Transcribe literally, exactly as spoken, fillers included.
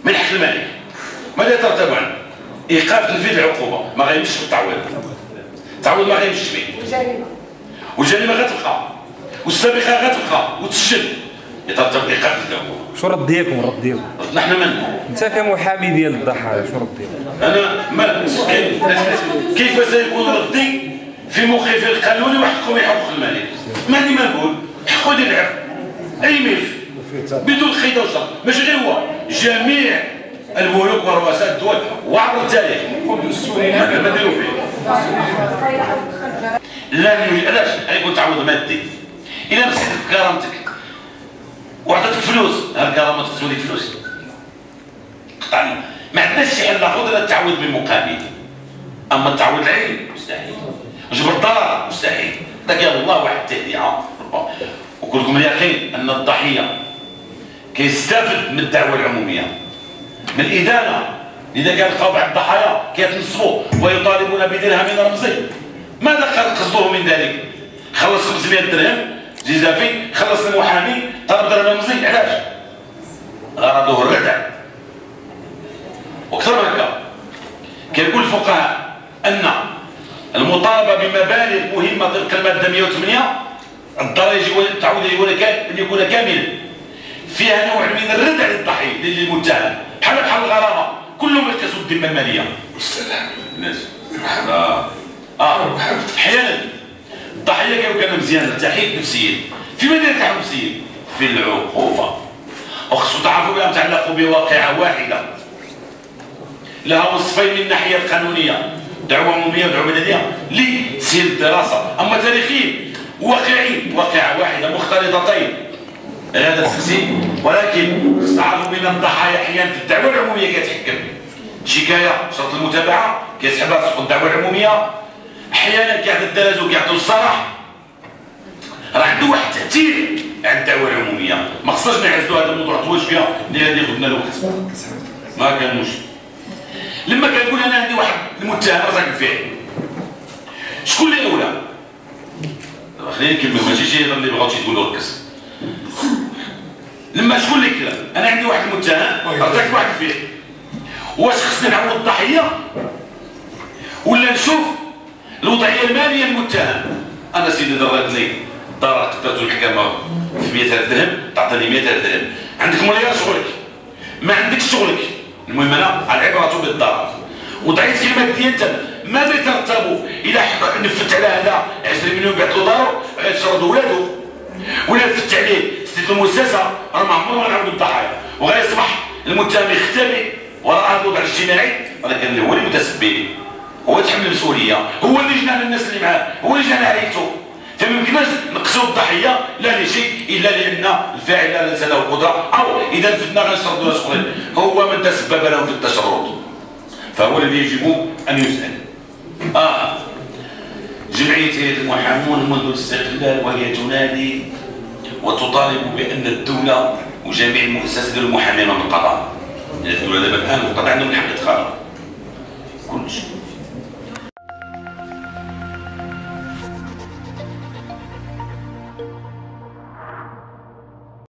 من حق الملك. ماذا يترتب عنه؟ ايقاف تنفيذ العقوبه، ما غيمشيش في التعويض. التعويض ما غيمشيش فيه. والجريمه والجريمه غتبقى، والسابقه غتبقى وتسجل. يترتب ايقاف العقوبه. شو رد ديالكم رد ديالكم؟ ردنا حنا من؟ انت كمحامي ديال الضحايا شو رد ديالك؟ انا ما كيف سيكون ردي في موقف القانوني وحقهم حقوق المالك؟ ماني ما نقول حقه ديال العفو اي ملف بدون قيد وشرط، ماشي غير هو، جميع الملوك ورؤساء الدول وعبر التاريخ ما نديرو فيه. لا نريد علاش غيكون تعويض مادي؟ الا مسكت بكرامتك وعطيتك فلوس، ها الكرامه تقسم لك فلوس قطعني، ما عندناش شي حل اخر غير التعويض بالمقابل. اما التعويض العيني مستحيل، جبر الضرر مستحيل. داك يا الله واحد التهدئه، وكلكم اليقين ان الضحيه كيستافد من الدعوه العموميه من الادانه. لذا كنلقاو بعض الضحايا كيتنصبوا ويطالبون بدرهم رمزي. ماذا قصده من ذلك؟ خلص خمسمائة درهم جزافي، خلص المحامي طلب درهم رمزي، علاش؟ غرضه الردع. واكثر من هكا كيقول الفقهاء ان المطالبه بمبالغ مهمه طبق الماده مئة وثمانية الضرر يجب تعود ان يكون كاملا، فيها نوع من الردع للضحيه للمتهم، بحال بحال الغرامه، كلهم يقيسوا الذمه الماليه. والسلام الناس اه اه احيانا الضحيه كيكون مزيان ارتاحيت نفسيا. في ماذا يرتاح نفسيا؟ في العقوبه. وخصو تعرفوا بها متعلق بواقعه واحده لها وصفين من الناحيه القانونيه، دعوه عموميه ودعوه مدنيه لتسهيل الدراسه، اما تاريخيا واقعي واقعه واحده مختلطتين هذا التقسيم. ولكن تعرفوا بين الضحايا احيانا في الدعوه العموميه كتحكم شكايه شرط المتابعه كيسحبها تسقط الدعوه العموميه. احيانا كيعطي الدرس وكيعطيو الصلاح، راه عنده واحد التاثير على الدعوه العموميه. ما خصناش نعزلوا هذا الموضوع طوال شويه اللي غادي ياخذنا الوقت، ما كان مشكل. لما كنقول انا عندي واحد المتهم رزق فيه، شكون اللي اولى؟ خليني نكمل ماشي شي اللي بغاوش تقولوا ركز. لما شكون اللي كلام؟ انا عندي واحد المتهم رزق واحد فيه، واش خصني نعوض الضحيه ولا نشوف الوضعيه الماليه المتهم؟ انا سيدي ضرتني الدار قدرت الحكامه في مئة ألف درهم، تعطيني مئة ألف درهم، عندك مليار شغلك، ما عندكش شغلك. المهم انا العبره بالضرر. وضعيت كلمه ديال ماذا يترتب اذا نفت على هذا عشرين مليون بعت له دارو غيتشردوا ولادو، ولا نفت عليه سديت له مؤسسه، راه ما عمرنا ما نعاودوا الضحايا، وغيصبح المتهم يختبئ وراء هذا الوضع الاجتماعي. ولكن هو اللي متسبب، هو يتحمل المسؤوليه، هو اللي جنى على الناس اللي معاه، هو اللي جنى عليته. فما يمكنناش نقصوا الضحيه لا لشيء الا لان الفاعل لا ليس له القدره، او اذا نفذنا غنشردوا ناس اخرين، هو من تسبب له في التشرد فهو الذي يجب ان يسال. اه جمعيه المحامون منذ الاستقلال وهي تنادي وتطالب بان الدوله وجميع المؤسسات ديال المحامين من القضاء، الدوله دابا الان القضاء عندهم الحق يتقاضوا كلشي.